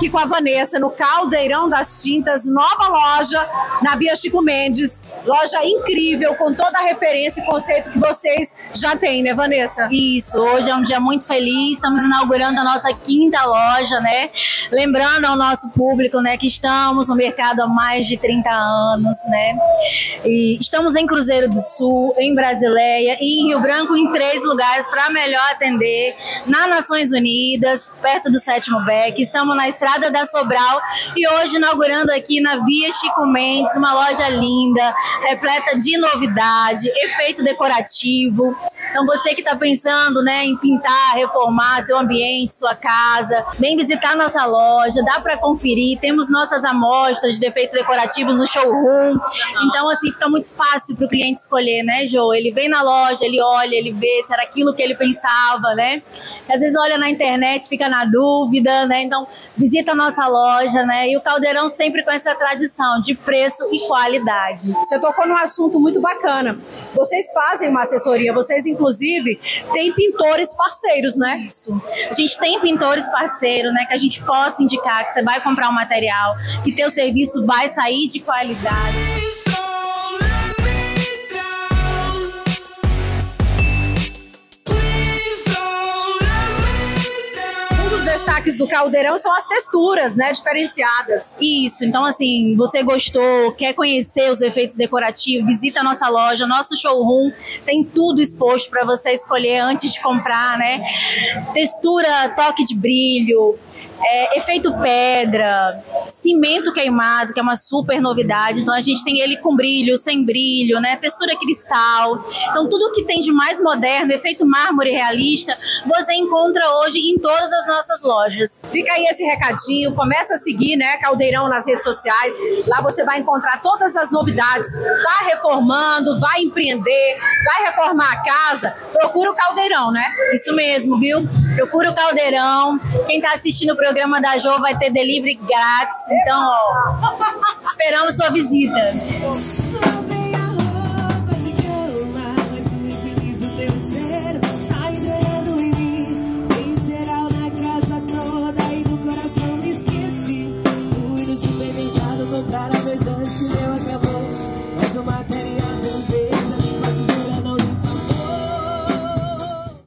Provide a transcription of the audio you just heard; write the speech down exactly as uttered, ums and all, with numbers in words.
aqui com a Vanessa no Caldeirão das Tintas, nova loja na Via Chico Mendes. Loja incrível, com toda a referência e conceito que vocês já têm, né, Vanessa? Isso, hoje é um dia muito feliz, estamos inaugurando a nossa quinta loja, né? Lembrando ao nosso público, né, que estamos no mercado há mais de trinta anos, né? E estamos em Cruzeiro do Sul, em Brasileia e em Rio Branco, em três lugares para melhor atender, na Nações Unidas, perto do Sétimo Beck. Estamos na Estrada da Sobral e hoje inaugurando aqui na Via Chico Mendes, uma loja linda, repleta de novidade, efeito decorativo. Então você que está pensando, né, em pintar, reformar seu ambiente, sua casa, vem visitar nossa loja, dá para conferir, temos nossas amostras de efeitos decorativos no showroom. Então assim, fica muito fácil para o cliente escolher, né, Jo? Ele vem na loja, ele olha, ele vê se era aquilo que ele pensava, né? Às vezes olha na internet, fica na dúvida, né? Então visita a nossa loja, né? E o Caldeirão sempre com essa tradição de preço e qualidade. Você tocou num assunto muito bacana. Vocês fazem uma assessoria, vocês inclusive têm pintores parceiros, né? Isso. A gente tem pintores parceiros, né? Que a gente possa indicar que você vai comprar um material, que teu serviço vai sair de qualidade. Destaques do Caldeirão são as texturas, né, diferenciadas. Isso, então assim, você gostou, quer conhecer os efeitos decorativos, visita a nossa loja, nosso showroom, tem tudo exposto para você escolher antes de comprar, né? Textura, toque de brilho, É, efeito pedra, cimento queimado, que é uma super novidade. Então a gente tem ele com brilho, sem brilho, né? Textura cristal. Então tudo que tem de mais moderno, efeito mármore realista, você encontra hoje em todas as nossas lojas. Fica aí esse recadinho, começa a seguir, né, Caldeirão nas redes sociais. Lá você vai encontrar todas as novidades. Tá reformando, vai empreender, vai reformar a casa, procura o Caldeirão, né? Isso mesmo, viu? Procura o Caldeirão. Quem tá assistindo o programa da Jo vai ter delivery grátis. Então, ó, esperamos sua visita.